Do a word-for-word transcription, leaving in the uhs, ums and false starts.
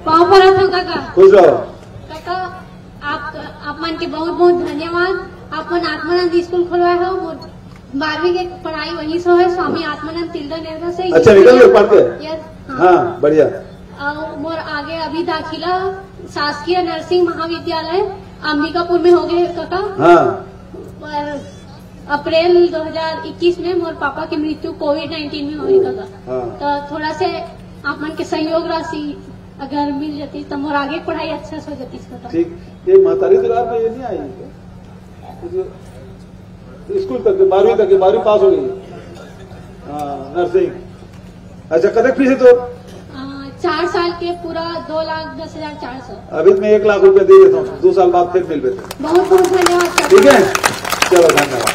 पाँव पड़ा था काका। खुश रहो काका, आप आप मन के बहुत बहुत धन्यवाद। आपन आत्मानंद स्कूल खोलवाए हो, बारहवीं के पढ़ाई वहीं से है, स्वामी आत्मानंद तिलदा निर्भर से। अच्छा निकल लो पढ़ के। यस हाँ, हाँ बढ़िया। और मोर आगे अभी दाखिला शासकीय नर्सिंग महाविद्यालय अंबिकापुर में हो गए काका। हाँ पर अप्रैल दो हज़ार इक्कीस में मोर पापा की मृत्यु कोविड नाइन्टीन में हुई काका। हाँ। तो थोड़ा से आप मन के सहयोग राशि अगर मिल जाती तो मोर आगे पढ़ाई अच्छा से हो जाती काका। ठीक। ये महतारी दुलार में ये नहीं आई स्कूल तक बारहवीं तक बारहवीं पास हो गई। हाँ नर्सिंग। अच्छा कदक फीस है तो चार साल के पूरा दो लाख दस हजार चार सौ। अभी मैं एक लाख रुपए दे देता हूँ, दो साल बाद फिर मिल लेते। बहुत बहुत धन्यवाद। ठीक है चलो धन्यवाद।